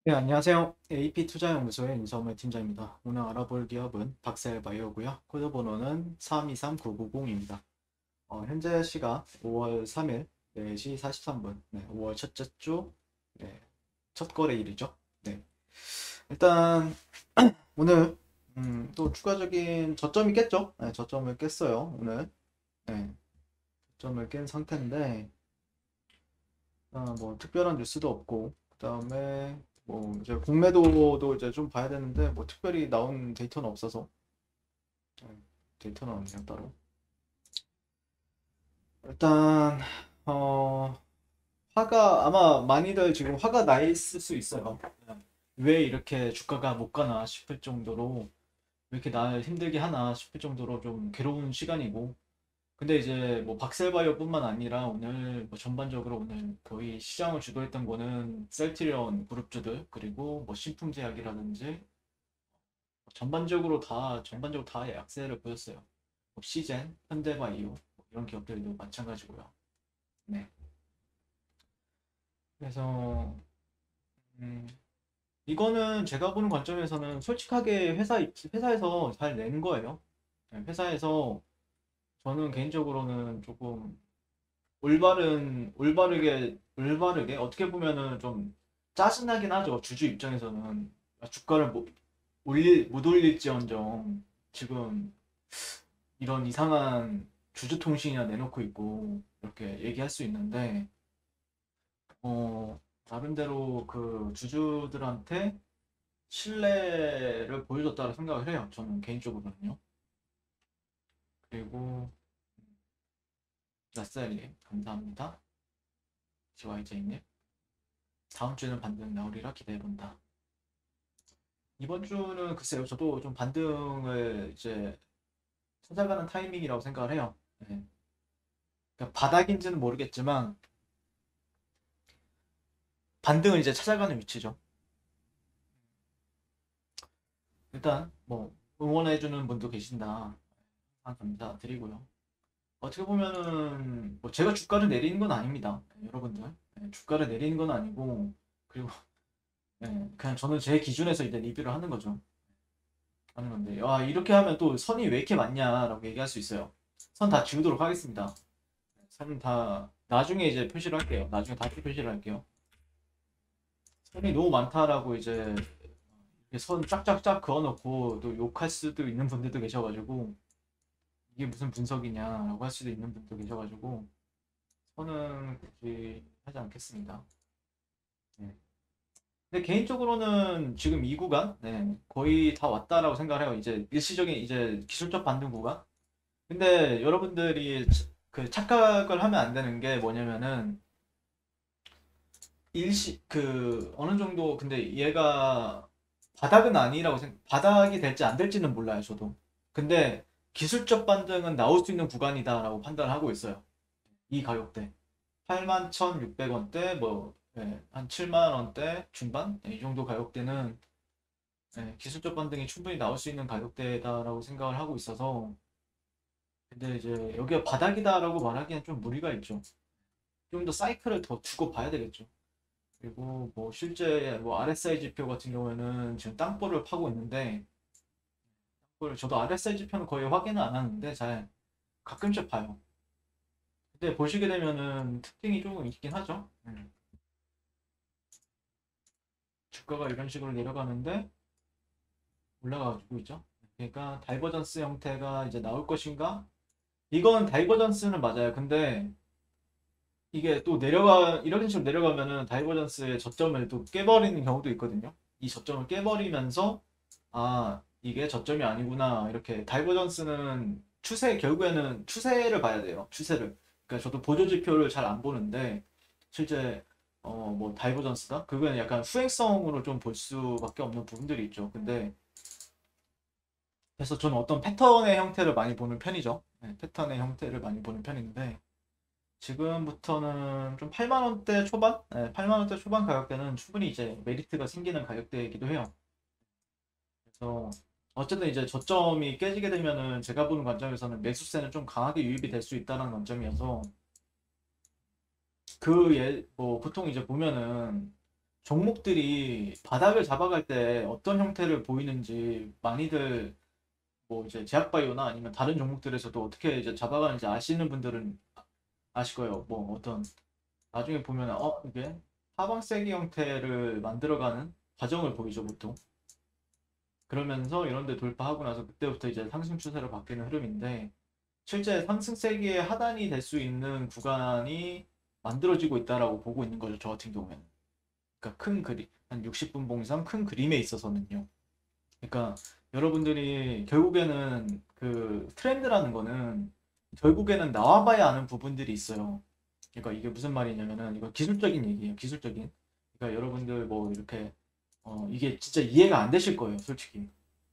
네, 안녕하세요. AP투자연구소의 인서물 팀장입니다. 오늘 알아볼 기업은 박셀바이오고요. 코드 번호는 323990입니다. 현재 시각 5월 3일 4시 43분, 5월 첫째 주 네, 첫 거래일이죠. 네, 일단 오늘 또 추가적인 저점이 깼죠. 네, 저점을 깼어요. 오늘 네, 저점을 깬 상태인데 뭐 특별한 뉴스도 없고 그다음에 뭐 이제 공매도도 이제 좀 봐야 되는데 뭐 특별히 나온 데이터는 없어서 데이터는 없네요 따로. 일단 어 화가 아마 많이들 지금 화가 나 있을 수 있어요. 왜 이렇게 주가가 못 가나 싶을 정도로 왜 이렇게 날 힘들게 하나 싶을 정도로 좀 괴로운 시간이고, 근데 이제 뭐 박셀바이오뿐만 아니라 오늘 뭐 전반적으로 오늘 거의 시장을 주도했던 거는 셀트리온 그룹주들, 그리고 뭐 신풍제약이라든지 전반적으로 다 약세를 보였어요. 뭐 시젠, 현대바이오 뭐 이런 기업들도 마찬가지고요. 네. 그래서 음, 이거는 제가 보는 관점에서는 솔직하게 회사에서 잘 낸 거예요. 네, 회사에서 저는 개인적으로는 조금 올바르게 어떻게 보면은 좀 짜증나긴 하죠. 주주 입장에서는 주가를 못 올릴지언정 지금 이런 이상한 주주 통신이나 내놓고 있고 이렇게 얘기할 수 있는데, 나름대로 그 주주들한테 신뢰를 보여줬다고 생각을 해요. 저는 개인적으로는요. 그리고 나스알님 감사합니다. GYJ님 다음 주에는 반등 나오리라 기대해본다. 이번 주는 글쎄요, 저도 좀 반등을 이제 찾아가는 타이밍이라고 생각을 해요. 네. 그러니까 바닥인지는 모르겠지만 반등을 이제 찾아가는 위치죠. 일단 뭐 응원해주는 분도 계신다. 항상 감사드리고요. 어떻게 보면은 뭐 제가 주가를 내리는 건 아닙니다. 네, 여러분들. 네, 주가를 내리는 건 아니고, 그리고 그냥 저는 제 기준에서 이제 리뷰를 하는 거죠. 하는 건데, 이렇게 하면 또 선이 왜 이렇게 많냐라고 얘기할 수 있어요. 선 다 지우도록 하겠습니다. 선 다 나중에 이제 표시를 할게요. 나중에 다시 표시를 할게요. 선이 너무 많다라고 이제 이렇게 선 쫙쫙쫙 그어놓고 또 욕할 수도 있는 분들도 계셔가지고, 이게 무슨 분석이냐라고 할 수도 있는 분도 계셔가지고 선은 굳이 하지 않겠습니다. 네. 근데 개인적으로는 지금 이 구간 거의 다 왔다라고 생각을 해요. 이제 일시적인 이제 기술적 반등 구간. 근데 여러분들이 그 착각을 하면 안 되는 게 뭐냐면은 일시 그 어느 정도, 근데 얘가 바닥은 아니라고 바닥이 될지 안 될지는 몰라요, 저도. 근데 기술적 반등은 나올 수 있는 구간이다라고 판단을 하고 있어요. 이 가격대 81,600원대, 뭐 한 7만 원대 중반, 이 정도 가격대는 기술적 반등이 충분히 나올 수 있는 가격대다라고 생각을 하고 있어서. 근데 이제 여기가 바닥이다라고 말하기엔 좀 무리가 있죠. 좀 더 사이클을 더 두고 봐야 되겠죠. 그리고 뭐 실제 뭐 RSI 지표 같은 경우에는 지금 땅볼을 파고 있는데, 그걸 저도 RSI 지표는 거의 확인을 안 하는데 잘 가끔씩 봐요. 근데 보시게 되면은 특징이 조금 있긴 하죠. 주가가 이런 식으로 내려가는데 올라가지고 있죠. 그러니까 다이버전스 형태가 이제 나올 것인가? 이건 다이버전스는 맞아요. 근데 이게 또 이런 식으로 내려가면은 다이버전스의 저점을 또 깨버리는 경우도 있거든요. 이 저점을 깨버리면서 이게 저점이 아니구나, 이렇게. 다이버전스는 결국에는 추세를 봐야 돼요. 추세를. 그러니까 저도 보조 지표를 잘 안 보는데 실제 뭐 다이버전스다? 그거는 약간 수행성으로 좀 볼 수밖에 없는 부분들이 있죠. 근데 그래서 저는 어떤 패턴의 형태를 많이 보는 편이죠. 패턴의 형태를 많이 보는 편인데 지금부터는 좀 8만 원대 초반? 8만 원대 초반 가격대는 충분히 이제 메리트가 생기는 가격대이기도 해요. 그래서 어쨌든 이제 저점이 깨지게 되면은 제가 보는 관점에서는 매수세는 좀 강하게 유입이 될 수 있다는 관점이어서 뭐 보통 이제 보면은 종목들이 바닥을 잡아갈 때 어떤 형태를 보이는지 많이들 뭐 이제 제약바이오나 아니면 다른 종목들에서도 어떻게 이제 잡아가는지 아시는 분들은 아실 거예요. 뭐 어떤 나중에 보면 이게 하방세기 형태를 만들어가는 과정을 보이죠 보통. 그러면서 이런 데 돌파하고 나서 그때부터 이제 상승 추세로 바뀌는 흐름인데 실제 상승세기의 하단이 될 수 있는 구간이 만들어지고 있다라고 보고 있는 거죠. 저 같은 경우에는. 그러니까 큰 그림, 한 60분봉 이상 큰 그림에 있어서는요. 그러니까 여러분들이 결국에는 그 트렌드라는 거는 결국에는 나와봐야 아는 부분들이 있어요. 그러니까 이게 무슨 말이냐면은 이거 기술적인 얘기예요. 기술적인. 그러니까 여러분들 뭐 이렇게 이게 진짜 이해가 안 되실 거예요. 솔직히.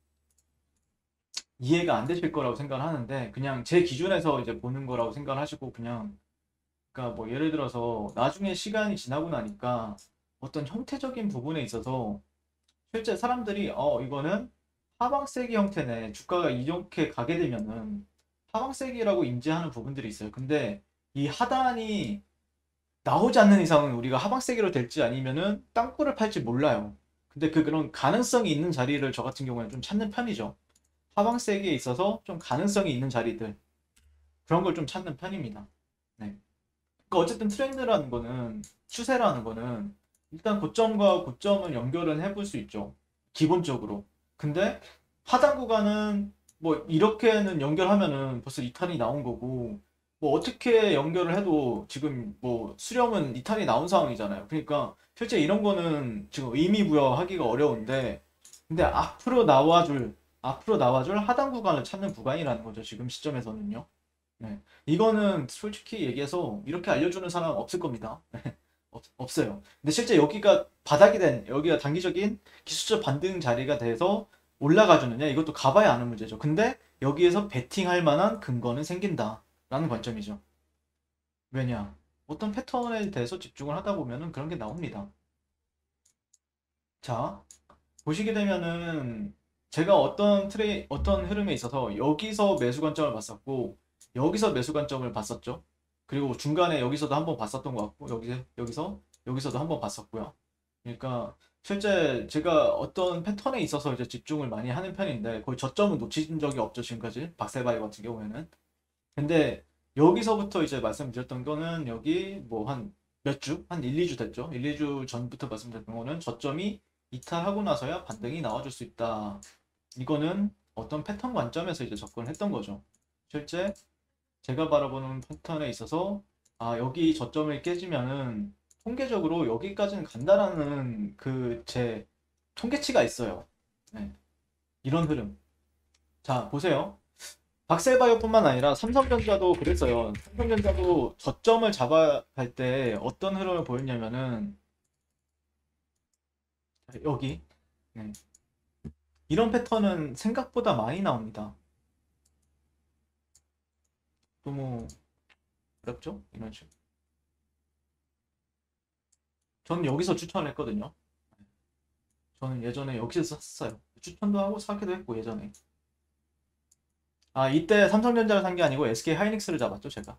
이해가 안 되실 거라고 생각을 하는데 그냥 제 기준에서 이제 보는 거라고 생각을 하시고 그냥 그러니까 뭐 예를 들어서 나중에 시간이 지나고 나니까 어떤 형태적인 부분에 있어서 실제 사람들이 이거는 하방세기 형태네. 주가가 이렇게 가게 되면은 하방세기라고 인지하는 부분들이 있어요. 근데 이 하단이 나오지 않는 이상은 우리가 하방세기로 될지 아니면은 땅굴을 팔지 몰라요. 근데 그런 가능성이 있는 자리를 저 같은 경우에는 좀 찾는 편이죠. 하방세기에 있어서 좀 가능성이 있는 자리들 그런 걸 좀 찾는 편입니다. 네. 그러니까 어쨌든 트렌드라는 거는 추세라는 거는 일단 고점과 고점을 연결은 해볼 수 있죠. 기본적으로. 근데 하단 구간은 뭐 이렇게는 연결하면은 벌써 이탈이 나온 거고 뭐 어떻게 연결을 해도 지금 뭐 수렴은 이탈이 나온 상황이잖아요. 그러니까 실제 이런 거는 지금 의미 부여하기가 어려운데 근데 앞으로 나와줄 하단 구간을 찾는 구간이라는 거죠. 지금 시점에서는요. 네. 이거는 솔직히 얘기해서 이렇게 알려주는 사람은 없을 겁니다. 없어요. 근데 실제 여기가 바닥이 여기가 단기적인 기술적 반등 자리가 돼서 올라가 주느냐, 이것도 가봐야 아는 문제죠. 근데 여기에서 베팅할 만한 근거는 생긴다라는 관점이죠. 왜냐? 어떤 패턴에 대해서 집중을 하다 보면은 그런 게 나옵니다. 자, 보시게 되면은 제가 어떤 흐름에 있어서 여기서 매수 관점을 봤었고 여기서 매수 관점을 봤었죠. 그리고 중간에 여기서도 한번 봤었던 것 같고 여기서도 한번 봤었고요. 그러니까 실제 제가 어떤 패턴에 있어서 이제 집중을 많이 하는 편인데 거의 저점은 놓친 적이 없죠 지금까지 박세바이 같은 경우에는. 근데 여기서부터 이제 말씀드렸던 거는 여기 뭐 한 몇 주? 한 1, 2주 됐죠. 1, 2주 전부터 말씀드렸던 거는 저점이 이탈하고 나서야 반등이 나와줄 수 있다. 이거는 어떤 패턴 관점에서 이제 접근을 했던 거죠. 실제 제가 바라보는 패턴에 있어서 여기 저점을 깨지면은 통계적으로 여기까지는 간다라는 그 제 통계치가 있어요. 네. 이런 흐름. 자, 보세요. 박셀바이오뿐만 아니라 삼성전자도 그랬어요. 삼성전자도 저점을 잡아갈 때 어떤 흐름을 보였냐면은 여기 네. 이런 패턴은 생각보다 많이 나옵니다. 너무 어렵죠? 이런 식으로. 저는 여기서 추천을 했거든요. 저는 예전에 여기서 샀어요. 추천도 하고 사기도 했고 예전에. 이때 삼성전자를 산 게 아니고 SK 하이닉스를 잡았죠, 제가.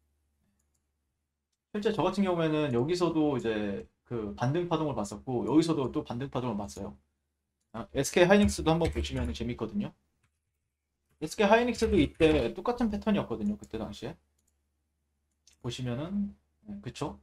실제 저 같은 경우에는 여기서도 이제 그 반등 파동을 봤었고 여기서도 또 반등 파동을 봤어요. SK 하이닉스도 한번 보시면 재밌거든요. SK 하이닉스도 이때 똑같은 패턴이었거든요. 그때 당시에 보시면은 그쵸?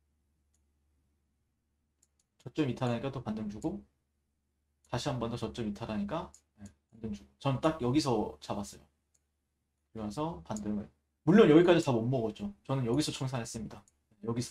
저점 이탈하니까 또 반등 주고 다시 한 번 더 저점 이탈하니까 반등 주고 전 딱 여기서 잡았어요. 그러면서 반등을 물론 여기까지 다 못 먹었죠. 저는 여기서 청산했습니다. 여기서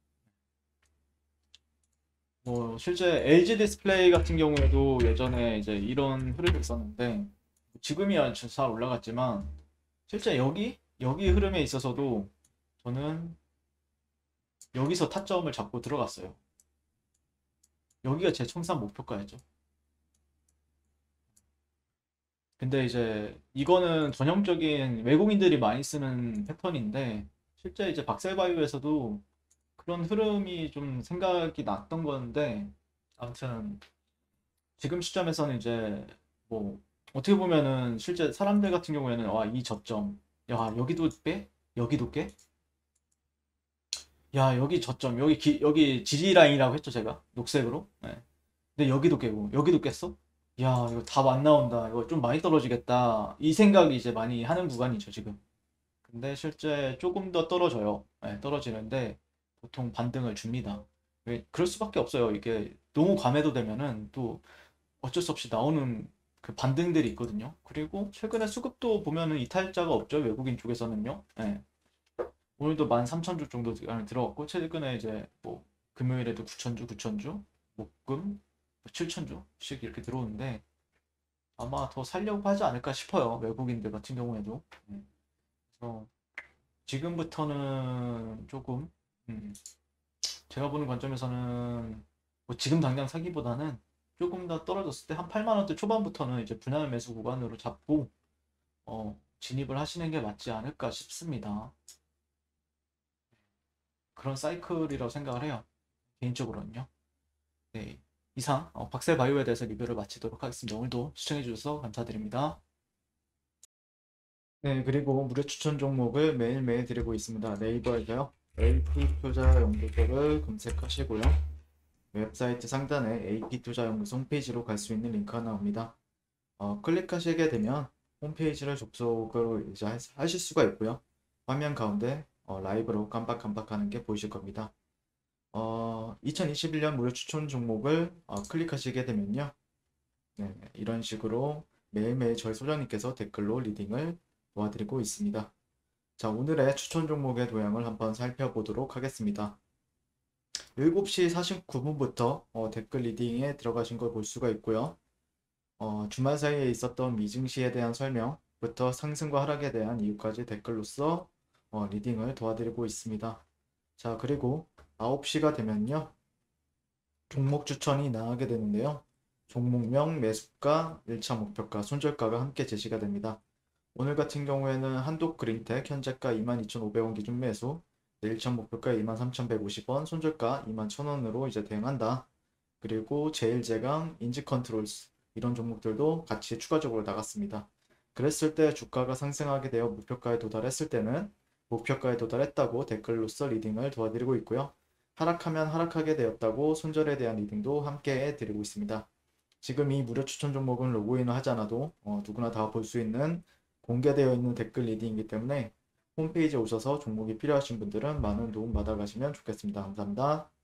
뭐 실제 LG 디스플레이 같은 경우에도 예전에 이제 이런 흐름이 있었는데 지금이야 잘 올라갔지만 실제 여기 흐름에 있어서도 저는 여기서 타점을 잡고 들어갔어요. 여기가 제 청산 목표가였죠. 근데 이제 이거는 전형적인 외국인들이 많이 쓰는 패턴인데 실제 이제 박셀바이오에서도 그런 흐름이 좀 생각이 났던 건데 아무튼 지금 시점에서는 이제 뭐 어떻게 보면은 실제 사람들 같은 경우에는 이 저점 야 여기도 깨? 여기도 깨? 야, 여기 저점, 여기 지지 라인이라고 했죠, 제가. 녹색으로. 네. 근데 여기도 깨고, 여기도 깼어? 야, 이거 답 안 나온다. 이거 좀 많이 떨어지겠다. 이 생각이 이제 많이 하는 구간이죠, 지금. 근데 실제 조금 더 떨어져요. 네, 떨어지는데 보통 반등을 줍니다. 그럴 수밖에 없어요. 이게 너무 과매도 되면은 또 어쩔 수 없이 나오는 그 반등들이 있거든요. 그리고 최근에 수급도 보면은 이탈자가 없죠. 외국인 쪽에서는요. 네. 오늘도 13,000주 정도 들어갔고 최근에 이제 뭐 금요일에도 9,000주, 9,000주, 목금 7,000주씩 이렇게 들어오는데 아마 더 살려고 하지 않을까 싶어요. 외국인들 같은 경우에도. 그래서 지금부터는 조금 음, 제가 보는 관점에서는 뭐 지금 당장 사기보다는 조금 더 떨어졌을 때 한 8만 원대 초반부터는 이제 분할 매수 구간으로 잡고 진입을 하시는 게 맞지 않을까 싶습니다. 그런 사이클이라고 생각을 해요. 개인적으로는요. 네. 이상 박셀바이오에 대해서 리뷰를 마치도록 하겠습니다. 오늘도 시청해 주셔서 감사드립니다. 네, 그리고 무료 추천 종목을 매일매일 드리고 있습니다. 네이버에서요. AP투자연구소를 검색하시고요. 웹사이트 상단에 AP투자연구소 홈페이지로 갈 수 있는 링크가 나옵니다. 클릭하시게 되면 홈페이지를 접속을 이제 하실 수가 있고요. 화면 가운데 라이브로 깜빡깜빡하는 게 보이실 겁니다. 2021년 무료 추천 종목을 클릭하시게 되면요. 네, 이런 식으로 매일매일 저희 소장님께서 댓글로 리딩을 도와드리고 있습니다. 자, 오늘의 추천 종목의 도형을 한번 살펴보도록 하겠습니다. 7시 49분부터 댓글 리딩에 들어가신 걸 볼 수가 있고요. 주말 사이에 있었던 미증시에 대한 설명부터 상승과 하락에 대한 이유까지 댓글로서 리딩을 도와드리고 있습니다. 자, 그리고 9시가 되면요. 종목 추천이 나가게 되는데요. 종목명, 매수가, 1차 목표가, 손절가가 함께 제시가 됩니다. 오늘 같은 경우에는 한독 그린텍 현재가 22,500원 기준 매수, 1차 목표가 23,150원, 손절가 21,000원으로 이제 대응한다. 그리고 제일제강, 인지컨트롤스 이런 종목들도 같이 추가적으로 나갔습니다. 그랬을 때 주가가 상승하게 되어 목표가에 도달했을 때는 목표가에 도달했다고 댓글로써 리딩을 도와드리고 있고요. 하락하면 하락하게 되었다고 손절에 대한 리딩도 함께 해드리고 있습니다. 지금 이 무료 추천 종목은 로그인을 하지 않아도 누구나 다 볼 수 있는 공개되어 있는 댓글 리딩이기 때문에 홈페이지에 오셔서 종목이 필요하신 분들은 많은 도움 받아가시면 좋겠습니다. 감사합니다.